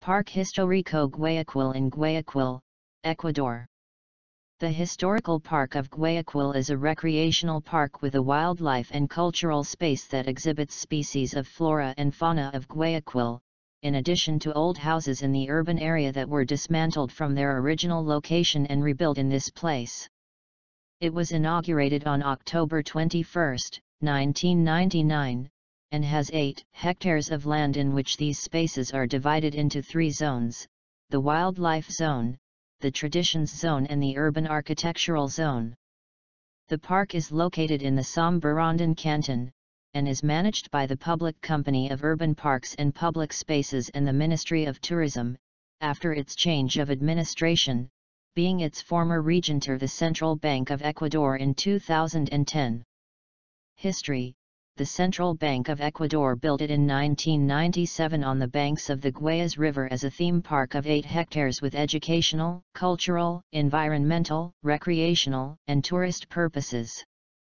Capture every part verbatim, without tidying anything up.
Parque Histórico Guayaquil in Guayaquil, Ecuador. The Historical Park of Guayaquil is a recreational park with a wildlife and cultural space that exhibits species of flora and fauna of Guayaquil, in addition to old houses in the urban area that were dismantled from their original location and rebuilt in this place. It was inaugurated on October twenty-first, nineteen ninety-nine, and has eight hectares of land in which these spaces are divided into three zones: the Wildlife Zone, the Traditions Zone and the Urban Architectural Zone. The park is located in the Samborondón Canton, and is managed by the Public Company of Urban Parks and Public Spaces and the Ministry of Tourism, after its change of administration, being its former regentor the Central Bank of Ecuador in two thousand ten. History: the Central Bank of Ecuador built it in nineteen ninety-seven on the banks of the Guayas River as a theme park of eight hectares with educational, cultural, environmental, recreational, and tourist purposes.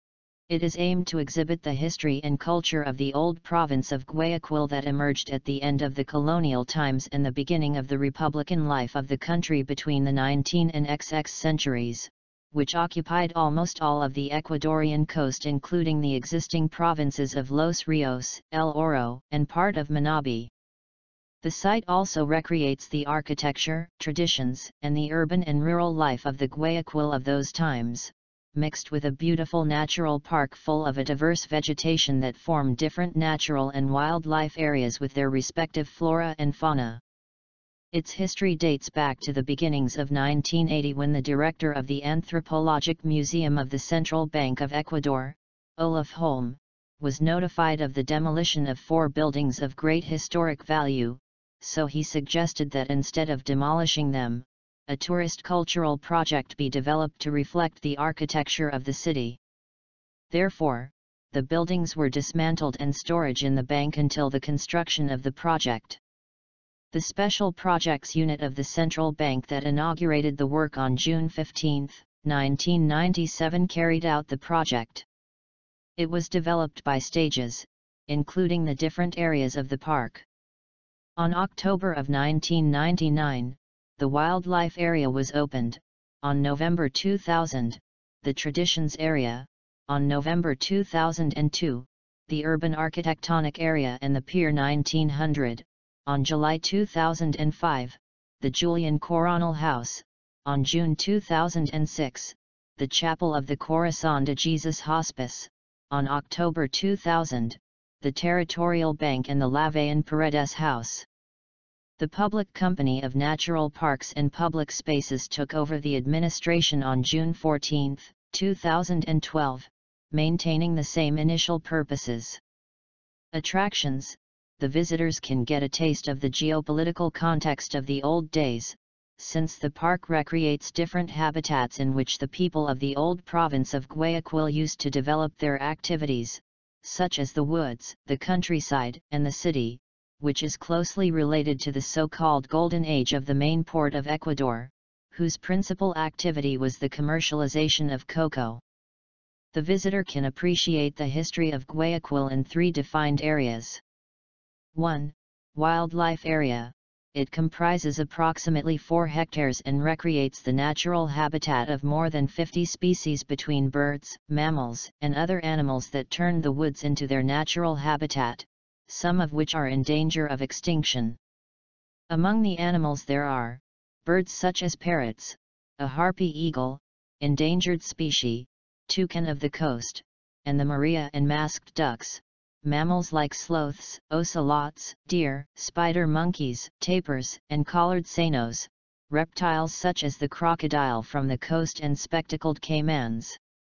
It is aimed to exhibit the history and culture of the old province of Guayaquil that emerged at the end of the colonial times and the beginning of the republican life of the country between the nineteenth and twentieth centuries, which occupied almost all of the Ecuadorian coast including the existing provinces of Los Rios, El Oro, and part of Manabi. The site also recreates the architecture, traditions, and the urban and rural life of the Guayaquil of those times, mixed with a beautiful natural park full of a diverse vegetation that form different natural and wildlife areas with their respective flora and fauna. Its history dates back to the beginnings of nineteen eighty when the director of the Anthropologic Museum of the Central Bank of Ecuador, Olaf Holm, was notified of the demolition of four buildings of great historic value, so he suggested that instead of demolishing them, a tourist cultural project be developed to reflect the architecture of the city. Therefore, the buildings were dismantled and storage in the bank until the construction of the project. The Special Projects Unit of the Central Bank that inaugurated the work on June fifteenth, nineteen ninety-seven carried out the project. It was developed by stages, including the different areas of the park. On October of nineteen ninety-nine, the wildlife area was opened. On November two thousand, the Traditions area. On November two thousand two, the Urban Architectonic area and the Pier nineteen hundred. On July two thousand five, the Julian Coronel House. On June two thousand six, the Chapel of the Corazón de Jesus Hospice. On October two thousand, the Territorial Bank and the Lavayan Paredes House. The Public Company of Natural Parks and Public Spaces took over the administration on June fourteenth, two thousand twelve, maintaining the same initial purposes. Attractions: the visitors can get a taste of the geopolitical context of the old days, since the park recreates different habitats in which the people of the old province of Guayaquil used to develop their activities, such as the woods, the countryside, and the city, which is closely related to the so-called Golden Age of the main port of Ecuador, whose principal activity was the commercialization of cocoa. The visitor can appreciate the history of Guayaquil in three defined areas. one. Wildlife Area. It comprises approximately four hectares and recreates the natural habitat of more than fifty species between birds, mammals, and other animals that turn the woods into their natural habitat, some of which are in danger of extinction. Among the animals there are birds such as parrots, a harpy eagle, endangered species, toucan of the coast, and the Maria and masked ducks, mammals like sloths, ocelots, deer, spider monkeys, tapirs, and collared sanos, reptiles such as the crocodile from the coast and spectacled caimans.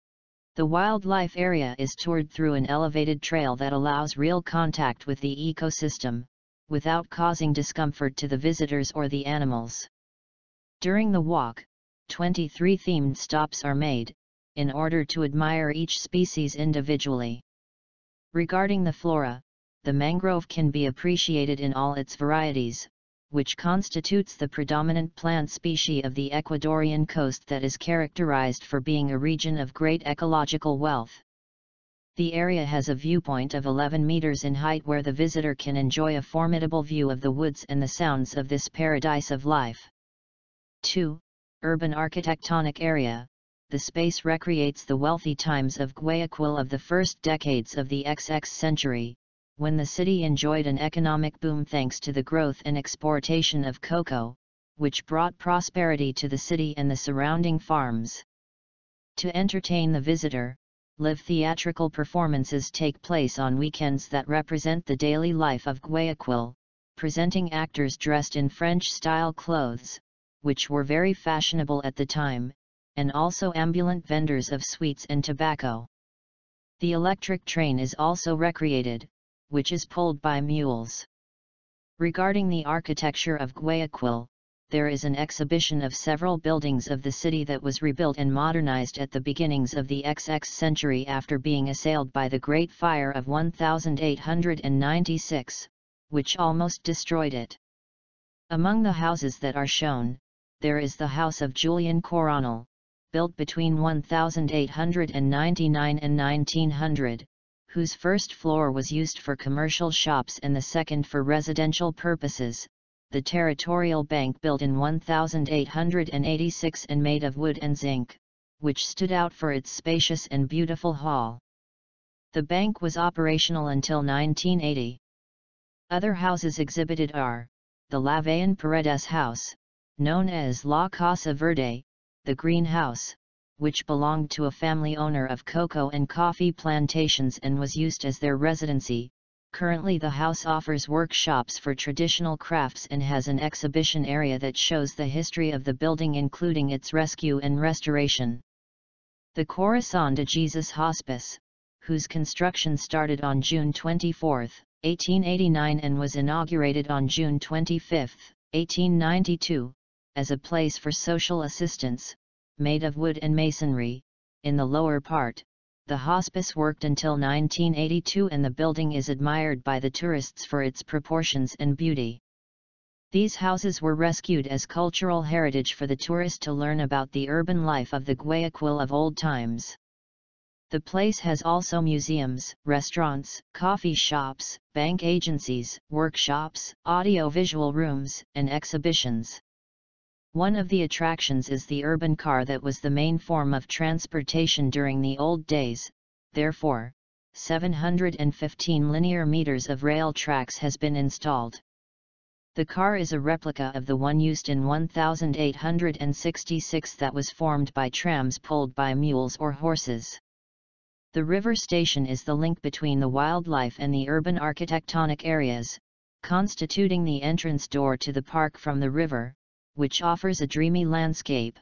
The wildlife area is toured through an elevated trail that allows real contact with the ecosystem, without causing discomfort to the visitors or the animals. During the walk, twenty-three themed stops are made, in order to admire each species individually. Regarding the flora, the mangrove can be appreciated in all its varieties, which constitutes the predominant plant species of the Ecuadorian coast that is characterized for being a region of great ecological wealth. The area has a viewpoint of eleven meters in height where the visitor can enjoy a formidable view of the woods and the sounds of this paradise of life. two. Urban architectonic area. The space recreates the wealthy times of Guayaquil of the first decades of the twenty-first century, when the city enjoyed an economic boom thanks to the growth and exportation of cocoa, which brought prosperity to the city and the surrounding farms. To entertain the visitor, live theatrical performances take place on weekends that represent the daily life of Guayaquil, presenting actors dressed in French-style clothes, which were very fashionable at the time, and also ambulant vendors of sweets and tobacco. The electric train is also recreated, which is pulled by mules. Regarding the architecture of Guayaquil, there is an exhibition of several buildings of the city that was rebuilt and modernized at the beginnings of the twenty-first century after being assailed by the Great Fire of eighteen ninety-six, which almost destroyed it. Among the houses that are shown, there is the house of Julian Coronel, built between eighteen ninety-nine and nineteen hundred, whose first floor was used for commercial shops and the second for residential purposes, the Territorial Bank built in eighteen eighty-six and made of wood and zinc, which stood out for its spacious and beautiful hall. The bank was operational until nineteen eighty. Other houses exhibited are, the Lavayan Paredes House, known as La Casa Verde, the Green House, which belonged to a family owner of cocoa and coffee plantations and was used as their residency. Currently the house offers workshops for traditional crafts and has an exhibition area that shows the history of the building including its rescue and restoration. The Corazon de Jesus Hospice, whose construction started on June twenty-fourth, eighteen eighty-nine and was inaugurated on June twenty-fifth, eighteen ninety-two, as a place for social assistance, made of wood and masonry. In the lower part, the hospice worked until nineteen eighty-two and the building is admired by the tourists for its proportions and beauty. These houses were rescued as cultural heritage for the tourist to learn about the urban life of the Guayaquil of old times. The place has also museums, restaurants, coffee shops, bank agencies, workshops, audio-visual rooms, and exhibitions. One of the attractions is the urban car that was the main form of transportation during the old days, therefore, seven hundred fifteen linear meters of rail tracks has been installed. The car is a replica of the one used in eighteen sixty-six that was formed by trams pulled by mules or horses. The river station is the link between the wildlife and the urban architectonic areas, constituting the entrance door to the park from the river, which offers a dreamy landscape.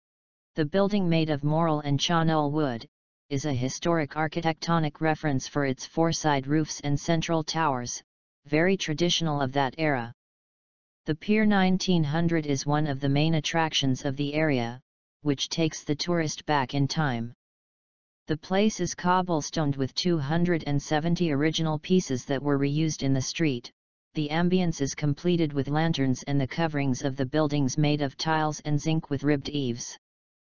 The building made of morel and chonol wood, is a historic architectonic reference for its four-side roofs and central towers, very traditional of that era. The Pier nineteen hundred is one of the main attractions of the area, which takes the tourist back in time. The place is cobblestoned with two hundred seventy original pieces that were reused in the street. The ambience is completed with lanterns and the coverings of the buildings made of tiles and zinc with ribbed eaves.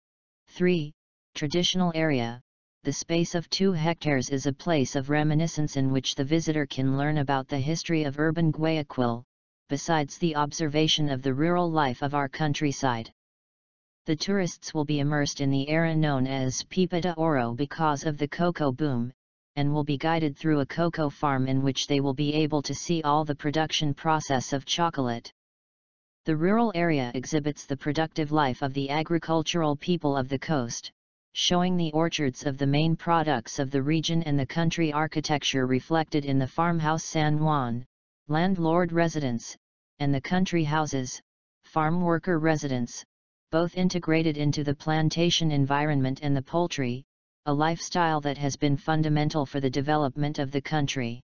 three. Traditional area. The space of two hectares is a place of reminiscence in which the visitor can learn about the history of urban Guayaquil, besides the observation of the rural life of our countryside. The tourists will be immersed in the era known as Pipa de Oro because of the cocoa boom, and will be guided through a cocoa farm in which they will be able to see all the production process of chocolate. The rural area exhibits the productive life of the agricultural people of the coast, showing the orchards of the main products of the region and the country architecture reflected in the farmhouse San Juan, landlord residence, and the country houses, farm worker residence, both integrated into the plantation environment and the poultry, a lifestyle that has been fundamental for the development of the country.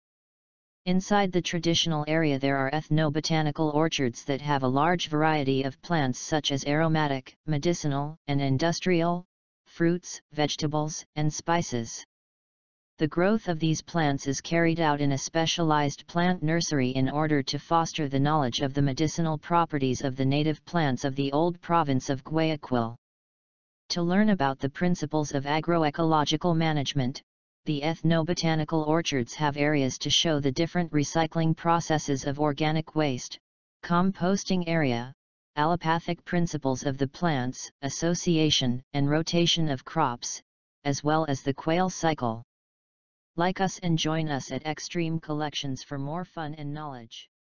Inside the traditional area there are ethnobotanical orchards that have a large variety of plants such as aromatic, medicinal, and industrial, fruits, vegetables, and spices. The growth of these plants is carried out in a specialized plant nursery in order to foster the knowledge of the medicinal properties of the native plants of the old province of Guayaquil. To learn about the principles of agroecological management, the ethnobotanical orchards have areas to show the different recycling processes of organic waste, composting area, allopathic principles of the plants, association and rotation of crops, as well as the quail cycle. Like us and join us at Extreme Collections for more fun and knowledge.